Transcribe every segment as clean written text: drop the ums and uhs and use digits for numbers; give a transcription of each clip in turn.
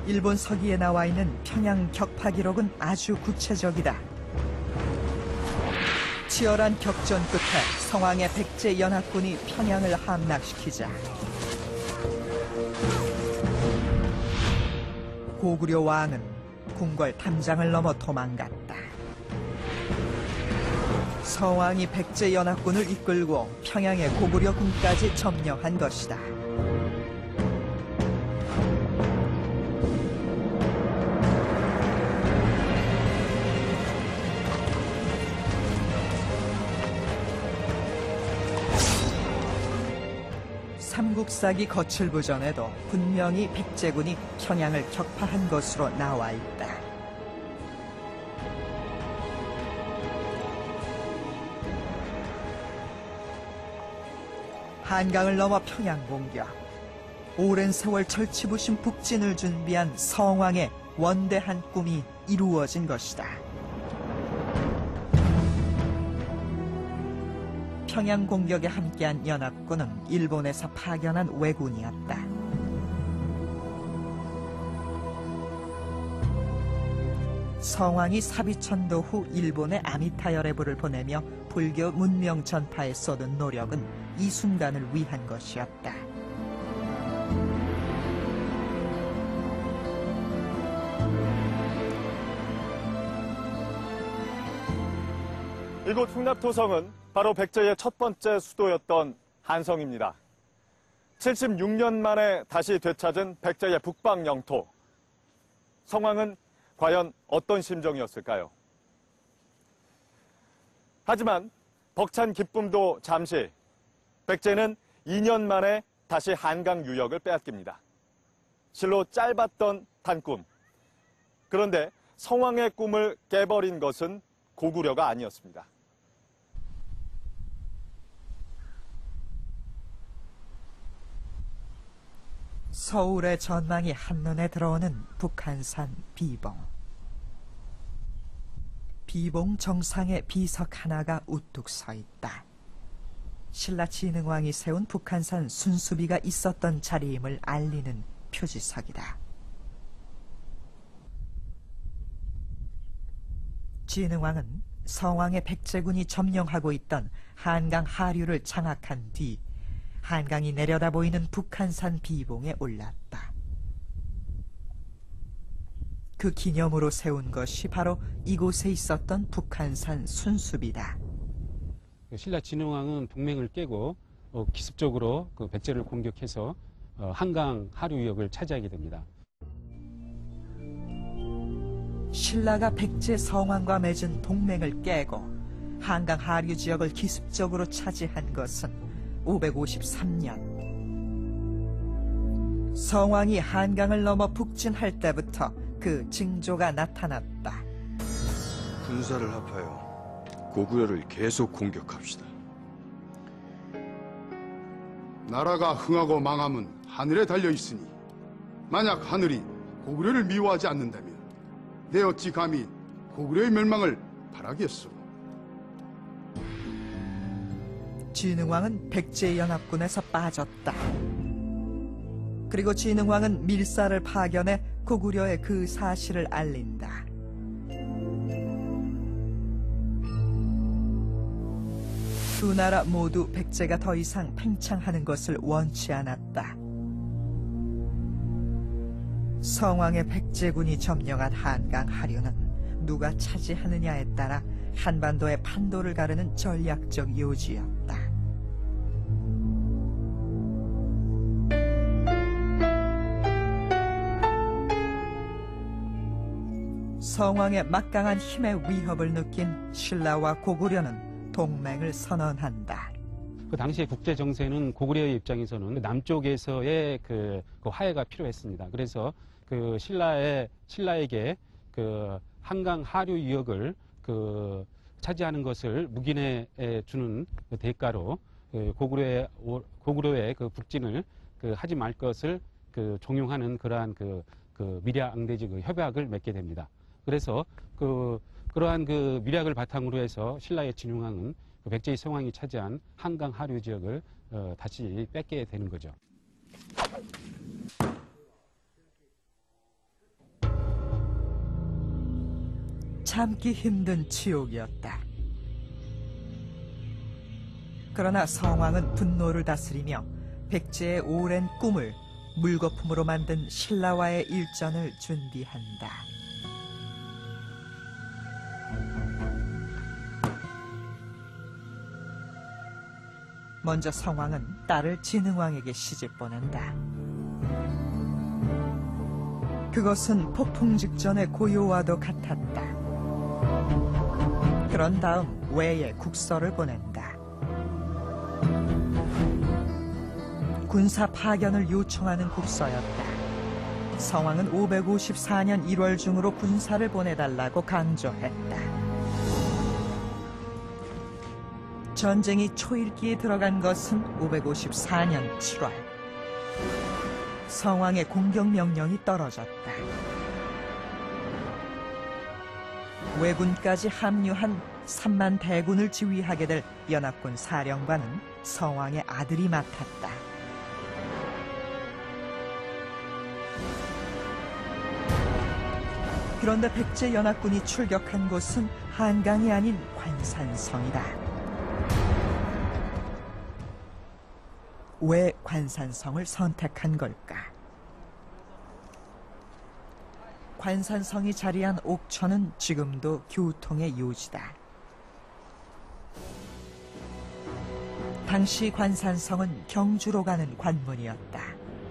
일본 서기에 나와 있는 평양 격파 기록은 아주 구체적이다. 치열한 격전 끝에 성왕의 백제 연합군이 평양을 함락시키자 고구려 왕은 궁궐 담장을 넘어 도망갔다. 서왕이 백제 연합군을 이끌고 평양의 고구려 군까지 점령한 것이다. 삼국사기 거칠부전에도 분명히 백제군이 평양을 격파한 것으로 나와 있다. 한강을 넘어 평양 공격. 오랜 세월 절치부심 북진을 준비한 성왕의 원대한 꿈이 이루어진 것이다. 평양 공격에 함께한 연합군은 일본에서 파견한 왜군이었다. 성왕이 사비천도 후 일본에 아미타열애부를 보내며 불교 문명 전파에 쏟은 노력은 이 순간을 위한 것이었다. 이곳 흉납토성은 바로 백제의 첫 번째 수도였던 한성입니다. 76년 만에 다시 되찾은 백제의 북방 영토. 성왕은 과연 어떤 심정이었을까요? 하지만 벅찬 기쁨도 잠시, 백제는 2년 만에 다시 한강 유역을 빼앗깁니다. 실로 짧았던 단꿈. 그런데 성왕의 꿈을 깨버린 것은 고구려가 아니었습니다. 서울의 전망이 한눈에 들어오는 북한산 비봉. 비봉 정상에 비석 하나가 우뚝 서 있다. 신라 진흥왕이 세운 북한산 순수비가 있었던 자리임을 알리는 표지석이다. 진흥왕은 성왕의 백제군이 점령하고 있던 한강 하류를 장악한 뒤 한강이 내려다 보이는 북한산 비봉에 올랐다. 그 기념으로 세운 것이 바로 이곳에 있었던 북한산 순수비다. 신라 진흥왕은 동맹을 깨고 기습적으로 그 백제를 공격해서 한강 하류역을 차지하게 됩니다. 신라가 백제 성왕과 맺은 동맹을 깨고 한강 하류 지역을 기습적으로 차지한 것은 553년. 성왕이 한강을 넘어 북진할 때부터 그 징조가 나타났다. 군사를 합하여 고구려를 계속 공격합시다. 나라가 흥하고 망함은 하늘에 달려있으니 만약 하늘이 고구려를 미워하지 않는다면 내 어찌 감히 고구려의 멸망을 바라겠소. 진흥왕은 백제연합군에서 빠졌다. 그리고 진흥왕은 밀사를 파견해 고구려에 그 사실을 알린다. 두 나라 모두 백제가 더 이상 팽창하는 것을 원치 않았다. 성왕의 백제군이 점령한 한강 하류는 누가 차지하느냐에 따라 한반도의 판도를 가르는 전략적 요지였다. 성왕의 막강한 힘의 위협을 느낀 신라와 고구려는 동맹을 선언한다. 그 당시의 국제 정세는 고구려의 입장에서는 남쪽에서의 그 화해가 필요했습니다. 그래서 그 신라에게 그 한강 하류 유역을 차지하는 것을 묵인해 주는 그 대가로 고구려의 그 북진을 하지 말 것을 종용하는 그러한 밀양대지 협약을 맺게 됩니다. 그래서 그러한 밀약을 바탕으로 해서 신라의 진흥왕은 백제의 성왕이 차지한 한강 하류 지역을 다시 뺏게 되는 거죠. 참기 힘든 지옥이었다. 그러나 성왕은 분노를 다스리며 백제의 오랜 꿈을 물거품으로 만든 신라와의 일전을 준비한다. 먼저 성왕은 딸을 진흥왕에게 시집 보낸다. 그것은 폭풍 직전의 고요와도 같았다. 그런 다음 외에 국서를 보낸다. 군사 파견을 요청하는 국서였다. 성왕은 554년 1월 중으로 군사를 보내달라고 강조했다. 전쟁이 초일기에 들어간 것은 554년 7월. 성왕의 공격명령이 떨어졌다. 왜군까지 합류한 3만 대군을 지휘하게 될 연합군 사령관은 성왕의 아들이 맡았다. 그런데 백제 연합군이 출격한 곳은 한강이 아닌 관산성이다. 왜 관산성을 선택한 걸까? 관산성이 자리한 옥천은 지금도 교통의 요지다. 당시 관산성은 경주로 가는 관문이었다.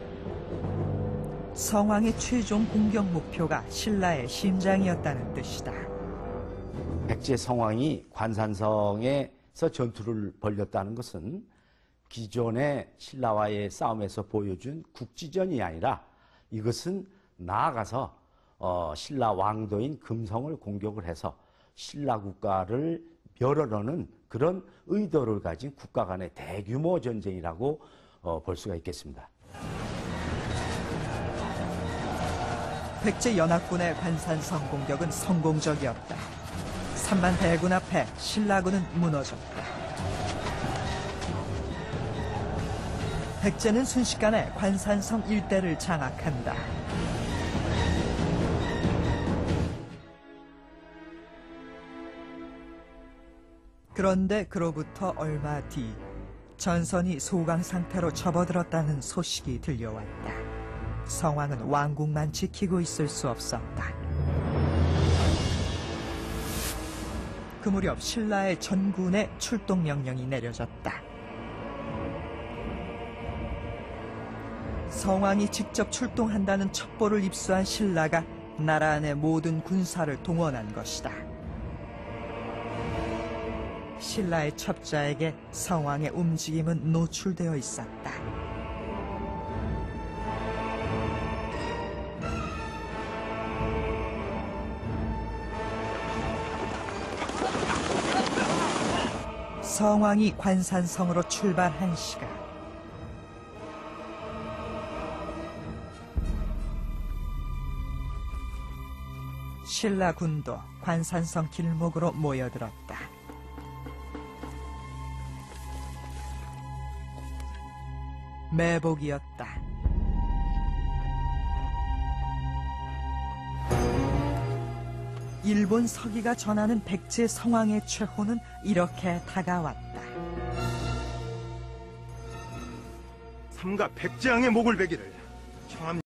성왕의 최종 공격 목표가 신라의 심장이었다는 뜻이다. 백제 성왕이 관산성에서 전투를 벌였다는 것은 기존의 신라와의 싸움에서 보여준 국지전이 아니라 이것은 나아가서 신라 왕도인 금성을 공격을 해서 신라 국가를 멸하려는 그런 의도를 가진 국가 간의 대규모 전쟁이라고 볼 수가 있겠습니다. 백제 연합군의 관산성 공격은 성공적이었다. 3만 대군 앞에 신라군은 무너졌다. 백제는 순식간에 관산성 일대를 장악한다. 그런데 그로부터 얼마 뒤 전선이 소강 상태로 접어들었다는 소식이 들려왔다. 성왕은 왕국만 지키고 있을 수 없었다. 그 무렵 신라의 전군에 출동 명령이 내려졌다. 성왕이 직접 출동한다는 첩보를 입수한 신라가 나라 안의 모든 군사를 동원한 것이다. 신라의 첩자에게 성왕의 움직임은 노출되어 있었다. 성왕이 관산성으로 출발한 시각. 신라 군도 관산성 길목으로 모여들었다. 매복이었다. 일본 서기가 전하는 백제 성왕의 최후는 이렇게 다가왔다. 삼가 백제왕의 목을 베기를 청합니다.